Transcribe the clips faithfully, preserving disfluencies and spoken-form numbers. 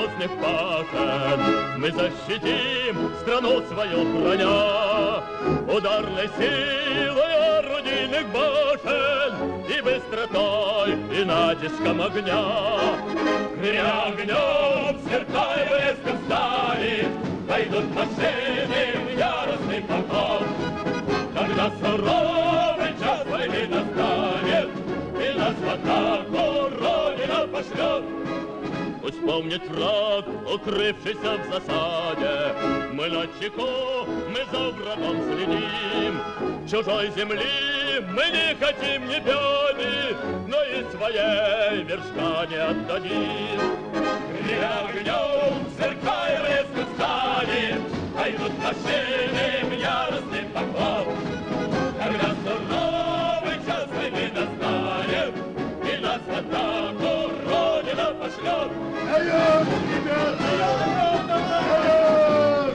грозных пашен. Мы защитим страну свою броня ударной силой орудийных башен и быстротой и натиском огня. Гремя огнем, сверкая блеском стали, пойдут машины в яростный поход. Когда суровый час войны настанет, и нас в атаку Родина пошлет. Пусть помнит враг, укрывшийся в засаде, мы начеку, мы за врагом следим. Чужой земли мы не хотим ни пяди, но и своей вершка не отдадим. Гремя огнем, сверкая резко станет, пойдут машины в яростный поход. Когда суровый час войны настанет, и нас в атаку Родина пошлет. Вперед, ребята! Вперед!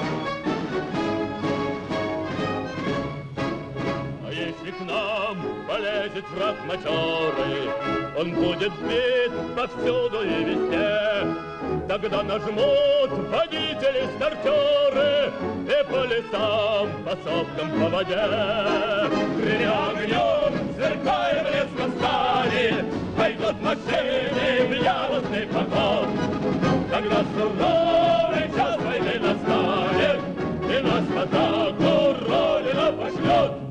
А если к нам полезет враг матерый, он будет бит повсюду и везде. Тогда нажмут водители-стартеры и по лесам, по сопкам, по воде. Гремя огнем, сверкая блеском стали, пойдут машины в яростный поход. Когда суровый час войны настанет, и нас в атаку Родина пошлет.